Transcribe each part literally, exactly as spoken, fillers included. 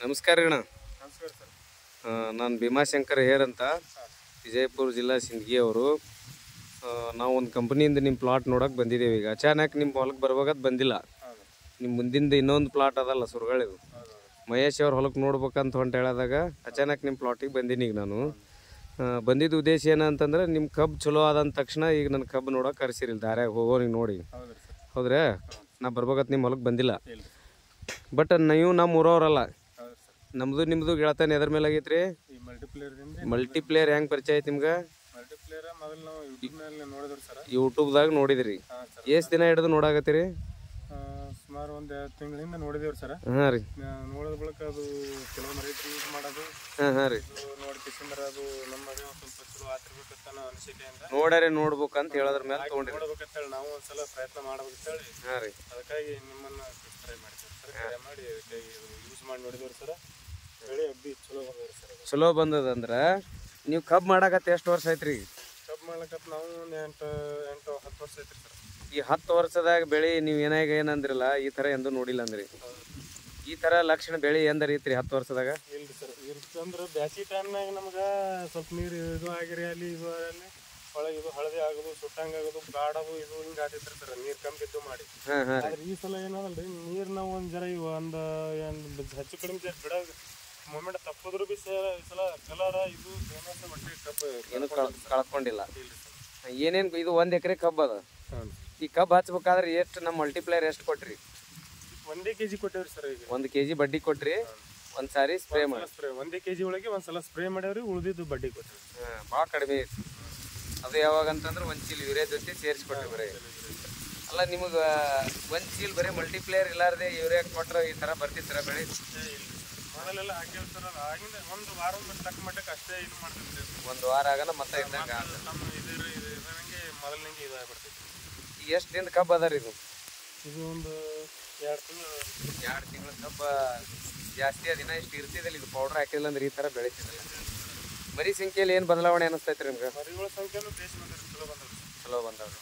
ನಮಸ್ಕಾರ ಅಣ್ಣ. ನಮಸ್ಕಾರ ಸರ್. ನಾನು ಭೀಮಾಶಂಕರ್ ಹೇರ್ ಅಂತ, ವಿಜಯಪುರ ಜಿಲ್ಲಾ ಸಿಂದಗಿ ಅವರು. ನಾವು ಒಂದು ಕಂಪ್ನಿಯಿಂದ ನಿಮ್ಮ ಪ್ಲಾಟ್ ನೋಡೋಕೆ ಬಂದಿದ್ದೇವೆ. ಈಗ ಅಚಾನಕ್ ನಿಮ್ಮ ಹೊಲಕ್ಕೆ ಬರ್ಬೇಕಾದ್ ಬಂದಿಲ್ಲ. ನಿಮ್ಮ ಮುಂದಿಂದ ಇನ್ನೊಂದು ಪ್ಲಾಟ್ ಅದಲ್ಲ ಸುರಗಳಿದು, ಮಹೇಶ್ ಅವ್ರ ಹೊಲಕ್ಕೆ ನೋಡ್ಬೇಕಂತ ಹೊಂಟು ಹೇಳಿದಾಗ ಅಚಾನಕ್ ನಿಮ್ಮ ಪ್ಲಾಟಿಗೆ ಬಂದೀನಿ. ಈಗ ನಾನು ಬಂದಿದ್ದ ಉದ್ದೇಶ ಏನಂತಂದ್ರೆ ನಿಮ್ಮ ಕಬ್ಬು ಚಲೋ ಆದಂದ ತಕ್ಷಣ ಈಗ ನನ್ನ ಕಬ್ಬು ನೋಡೋಕೆ ಕರೆಸಿರಿಲ್ಲ, ದಾರ್ಯಾಗ ಹೋಗೋರಿಗೆ ನೋಡಿ. ಹೌದ್ರಾ? ನಾ ಬರ್ಬೇಕಂತ ನಿಮ್ಮ ಹೊಲಕ್ಕೆ ಬಂದಿಲ್ಲ. ಬಟ್ ನೀವು ನಮ್ಮ ಊರವ್ರಲ್ಲ, ನಮ್ದು ನಿಮ್ದು ಗೆಳತನ ಎದ್ರ ಮೇಲೆ ಆಗೈತ್ರಿ? ಮಲ್ಟಿಪ್ಲೇಯರ್ ಹೆಂಗ್ ಪರಿಚಯ ಐತಿ ನಿಮ್ಗೆ? ಯೂಟ್ಯೂಬ್ದಾಗ ನೋಡಿದ್ರಿ? ಎಷ್ಟ್ ದಿನ ಹಿಡಿದು ನೋಡಾಕತ್ತೀರಿ? ಸುಮಾರು ಒಂದು ತಿಂಗಳಿಂದ ನೋಡಿದೇವ್ರಿ ಸರ್. ಹಾಂ ರೀ. ನೋಡಿದ ಬಳಿಕ ಅದು ಕೆಲವೊಂದು ರೈತರು ಯೂಸ್ ಮಾಡೋದು, ಹಾಂ ಹಾಂ ರೀ, ನೋಡಿ ಕಿಸಿಂದ್ರ ಅದು ನಮಗೆ ಸ್ವಲ್ಪ ಚಲೋ ಆಗಿರ್ಬೇಕಂತ ಅನ್ನೋ ಅನಿಸಿಕೆಯಿಂದ ನೋಡಾರೆ ನೋಡ್ಬೇಕಂತ ಹೇಳೋದ್ರ ಮೇಲೆ ತೊಗೊಂಡ್ರಿ. ನೋಡ್ಬೇಕಂತೇಳಿ ನಾವು ಒಂದ್ಸಲ ಪ್ರಯತ್ನ ಮಾಡ್ಬೇಕಂತೇಳಿ. ಹಾಂ ರೀ. ಅದಕ್ಕಾಗಿ ನಿಮ್ಮನ್ನ ಟ್ರೈ ಮಾಡ್ತೀವಿ ಸರ್. ಟ್ರೈ ಮಾಡಿ ಅದಕ್ಕಾಗಿ ಯೂಸ್ ಮಾಡಿ ನೋಡಿದೇವ್ರಿ ಸರ್. ಬೆಳೆ ಅಗ್ದಿ ಚಲೋ ಬಂದದ್ರಿ ಸರ್. ಚಲೋ ಬಂದದಂದ್ರೆ ನೀವು ಕಬ್ಬು ಮಾಡಾಕತ್ತೆ ಎಷ್ಟು ವರ್ಷ ಐತ್ರಿ? ಕಬ್ಬು ಮಾಡ್ಲಕತ್ ನಾವು ಒಂದು ಎಂಟು ಎಂಟು ಹತ್ತು ವರ್ಷ ಐತ್ರಿ ಸರ್. ಈ ಹತ್ತು ವರ್ಷದಾಗ ಬೆಳೆ ನೀವು ಏನಾಗ ಏನಂದ್ರಲ್ಲ, ಈ ಥರ ಎಂದೂ ನೋಡಿಲ್ಲ ಅಂದ್ರಿ. ಈ ಥರ ಲಕ್ಷಣ ಬೆಳೆ ಎಂದರ ಐತ್ರಿ ಹತ್ತು ವರ್ಷದಾಗ? ಇಲ್ರಿ ಸರ್. ಇರ್ತಂದ್ರೆ ಬ್ಯಾಸಿಗೆ ಟೈಮ್ನಾಗ ನಮ್ಗೆ ಸ್ವಲ್ಪ ನೀರು ಇದು ಆಗಿರಿ ಅಲ್ಲಿ ಇದು ಅಲ್ಲಿ ಒಳಗೆ ಇದು ಹಳದಿ ಆಗೋದು, ಸುಟ್ಟಂಗೆ ಆಗೋದು, ಗಾಡೋದು, ಇದು ಹಿಂಗೆ ಆಗ್ತಿರ್ತಾರೆ ಸರ್, ನೀರು ಕಮ್ಮಿ ಇದ್ದು ಮಾಡಿ. ಆದ್ರೆ ಈ ಸಲ ಏನದಲ್ರಿ, ನೀರು ನಾವು ಒಂದು ಜರ ಇವು ಒಂದು ಹೆಚ್ಚು ಕಡಿಮೆ ಜರ ಬಿಡ ಮೂಮೆಂಟ್ ತಪ್ಪಿದ್ರು ಬಿ ಸರ್ ಈ ಸಲ ಕಲರ ಇದು ಫೇಮಸ್ ಒಟ್ಟಿಗೆ ಕಬ್ಬು ಏನು ಕಳ್ಕೊಂಡಿಲ್ಲ. ಏನೇನು ಇದು ಒಂದು ಎಕರೆ ಕಬ್ಬು ಅದ. ಈ ಕಬ್ಬು ಹಚ್ಬೇಕಾದ್ರೆ ಎಷ್ಟು ನಮ್ಮ ಮಲ್ಟಿಪ್ಲೇಯರ್ ಎಷ್ಟು ಕೊಟ್ರಿ? ಒಂದೇ ಕೆ ಜಿ ಕೊಟ್ಟೇವ್ರಿ ಸರ್. ಈಗ ಒಂದು ಕೆ ಜಿ ಬಡ್ಡಿ ಕೊಟ್ರಿ, ಒಂದು ಸಾರಿ ಸ್ಪ್ರೇ ಮಾಡಿ. ಸ್ಪ್ರೇ ಒಂದೇ ಕೆ ಜಿ ಒಳಗೆ ಒಂದು ಸಲ ಸ್ಪ್ರೇ ಮಾಡ್ಯಾವ್ರಿ, ಉಳಿದಿದ್ದು ಬಡ್ಡಿ ಕೊಟ್ರಿ. ಹಾಂ, ಭಾಳ ಕಡಿಮೆ ಐತಿ ಅದು. ಯಾವಾಗ ಅಂತಂದ್ರೆ ಒಂದು ಚೀಲ ಯೂರಿಯಾ ಜೊತೆ ಸೇರಿಸ್ಕೊಟ್ರಿ ಬರೀ. ಅಲ್ಲ, ನಿಮಗೆ ಒಂದು ಚೀಲ ಬರೀ ಮಲ್ಟಿಪ್ಲೇಯರ್ ಇಲ್ಲಾರ್ದೆ ಯೂರಿಯಾ ಕೊಟ್ರೆ ಈ ಥರ ಬರ್ತಿತ್ತರ ಬೆಳೆ? ಮೊದಲೆಲ್ಲ ಹಾಕೇವ್ ಸರ್. ಆಗಿಂದ ಒಂದು ವಾರ ತಕ್ಕ ಮಟ್ಟಕ್ಕೆ ಅಷ್ಟೇ ಇದು ಮಾಡ್ತಿದ್ರಿ. ಒಂದು ವಾರ ಆಗಲ್ಲ ಮತ್ತೆ ಇದ್ದಂಗೆ ನಮ್ಮ ಇದು ಇದಂಗೆ ಮೊದಲಿನಂಗೆ ಇದು ಆಗ್ಬಿಡ್ತೈತಿ. ಈಗ ಎಷ್ಟು ದಿನದ ಕಬ್ಬು ಅದ ರೀ ಇದು? ಇದು ಒಂದು ಎರಡು ತಿಂಗಳು ಎರಡು ತಿಂಗಳ ಕಬ್ಬು ಜಾಸ್ತಿ ಅದಿನ ಇಷ್ಟು ಇರ್ತಿದ್ದಿಲ್ಲ. ಇದು ಪೌಡ್ರ್ ಹಾಕಿಲ್ಲ ಅಂದ್ರೆ ಈ ಥರ ಬೆಳೀತಿದ್ದಿಲ್ಲ. ಮರಿ ಸಂಖ್ಯೆಯಲ್ಲಿ ಏನು ಬದಲಾವಣೆ ಅನಿಸ್ತೈತೆ ನಿಮ್ಗೆ? ಮರಿಗಳ ಸಂಖ್ಯೆನೂ ಬೇಸ್ ಬಂದಿರಿ, ಚಲೋ ಬಂದವ್ರಿ. ಚಲೋ ಬಂದವ್ರಿ.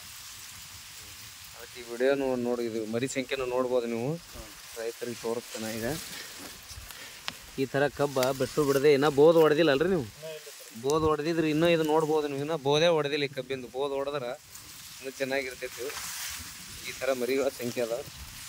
ಅದಕ್ಕೆ ಈ ವಿಡಿಯೋನು ನೋಡಿ, ಇದು ಮರಿ ಸಂಖ್ಯೆನೂ ನೋಡ್ಬೋದು ನೀವು. ರೈತರಿಗೆ ತೋರಿಸ್ತಾನೆ ಈಗ ಈ ಥರ ಕಬ್ಬ ಬೆಟ್ಟು ಬಿಡದೆ ಇನ್ನೂ ಬೋದ್ ಹೊಡೆದಿಲ್ಲ ಅಲ್ರಿ ನೀವು? ಬೋದ್ ಹೊಡೆದಿದ್ರೆ ಇನ್ನೂ ಇದು ನೋಡ್ಬೋದು ನೀವು. ಇನ್ನೂ ಬೋದೇ ಹೊಡೆದಿಲ್ಲ ಈ ಕಬ್ಬಿಂದು. ಬೋದ್ ಹೊಡೆದ್ರೆ ಇನ್ನೂ ಚೆನ್ನಾಗಿರ್ತೈತಿ. ಈ ಥರ ಮರಿಗಳ ಸಂಖ್ಯೆ ಅದ.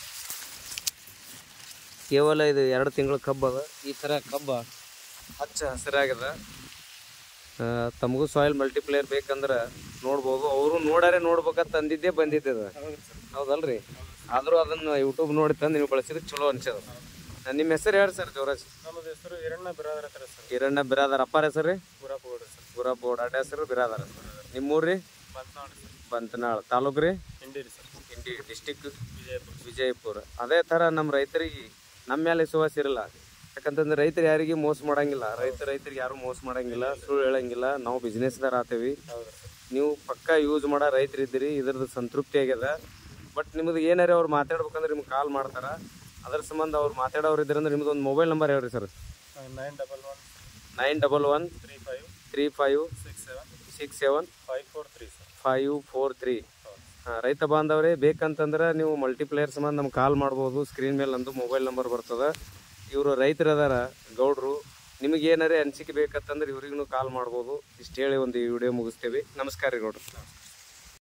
ಕೇವಲ ಇದು ಎರಡು ತಿಂಗಳ ಕಬ್ಬು ಅದ. ಈ ಥರ ಕಬ್ಬ ಹಚ್ಚ ಹಸಿರಾಗ್ಯದ. ತಮಗೂ ಸಾಯಿಲ್ ಮಲ್ಟಿಪ್ಲೇಯರ್ ಬೇಕಂದ್ರೆ ನೋಡ್ಬೋದು. ಅವರು ನೋಡಾರೆ ನೋಡ್ಬೇಕಂತ ಅಂದಿದ್ದೇ ಬಂದಿದ್ದದ, ಹೌದಲ್ರಿ? ಆದರೂ ಅದನ್ನು ಯೂಟ್ಯೂಬ್ ನೋಡಿ ತಂದು ನೀವು ಬಳಸಿದಕ್ಕೆ ಚಲೋ ಅನ್ಸದ. ನಿಮ್ಮ ಹೆಸರು ಹೇಳಿ ಸರ್ ಜೋರಾಜ್? ನಮ್ಮದು ಹೆಸರು ಹಿರಣ್ಣ ಬಿರಾದರ್ ಹತ್ರ ಸರ್. ಹಿರಣ್ಣ ಬಿರಾದರ್. ಅಪ್ಪಾರ ಹೆಸರು ರೀ? ಗುರಪ್ಪ ಗೌಡ್ರಿ ಸರ್. ಗುರಪ್ಪ ಗೌಡ. ಅಡ್ಡ ಹೆಸರು ಬಿರಾದರ್. ನಿಮ್ಮೂರು ರೀ? ಬಂತನಾಳ್ ಸರ್. ಬಂತನಾಳ್ ತಾಲೂಕು ರೀ? ಇಂಡಿ ಸರ್. ಇಂಡಿ ಡಿಸ್ಟಿಕ್ ವಿಜಯಪುರ. ವಿಜಯಪುರ. ಅದೇ ಥರ ನಮ್ಮ ರೈತರಿಗೆ ನಮ್ಮ ಮೇಲೆ ವಿಶ್ವಾಸ ಇರಲ್ಲ. ಯಾಕಂತಂದ್ರೆ ರೈತರು ಯಾರಿಗೆ ಮೋಸ ಮಾಡಂಗಿಲ್ಲ. ರೈತ ರೈತರಿಗೆ ಯಾರು ಮೋಸ ಮಾಡಂಗಿಲ್ಲ, ಸುಳ್ಳು ಹೇಳಂಗಿಲ್ಲ. ನಾವು ಬಿಸ್ನೆಸ್ದಾರ ಆತೇವಿ. ನೀವು ಪಕ್ಕ ಯೂಸ್ ಮಾಡೋ ರೈತರಿದ್ದೀರಿ, ಇದ್ರದ್ದು ಸಂತೃಪ್ತಿ ಆಗ್ಯದ. ಬಟ್ ನಿಮ್ದು ಏನಾರ ಅವ್ರು ಮಾತಾಡ್ಬೇಕಂದ್ರೆ ನಿಮ್ಗೆ ಕಾಲ್ ಮಾಡ್ತಾರೆ. ಅದ್ರ ಸಂಬಂಧ ಅವ್ರು ಮಾತಾಡೋರು ಇದ್ರಂದ್ರೆ ನಿಮ್ದು ಒಂದು ಮೊಬೈಲ್ ನಂಬರ್ ಹೇಳ್ರಿ sir. Nine double one nine double one three five three five six seven six seven five four three sir. Five four three. ಹಾಂ, ರೈತ ಬಾಂಧವರೇ ಬೇಕಂತಂದ್ರೆ ನೀವು ಮಲ್ಟಿಪ್ಲೇಯರ್ ಸಂಬಂಧ ನಮ್ಗೆ ಕಾಲ್ ಮಾಡ್ಬೋದು. ಸ್ಕ್ರೀನ್ ಮೇಲೆ ನಂದು ಮೊಬೈಲ್ ನಂಬರ್ ಬರ್ತದೆ. ಇವರು ರೈತರು ಅದಾರ, ಗೌಡ್ರು. ನಿಮಗೆ ಏನಾರೇ ಅನಿಸಿಕೆ ಬೇಕಂತಂದ್ರೆ ಇವ್ರಿಗೂ ಕಾಲ್ ಮಾಡ್ಬೋದು. ಇಷ್ಟು ಹೇಳಿ ಒಂದು ವಿಡಿಯೋ ಮುಗಿಸ್ತೇವೆ. ನಮಸ್ಕಾರ ರೀ ಗೌಡ್ರು.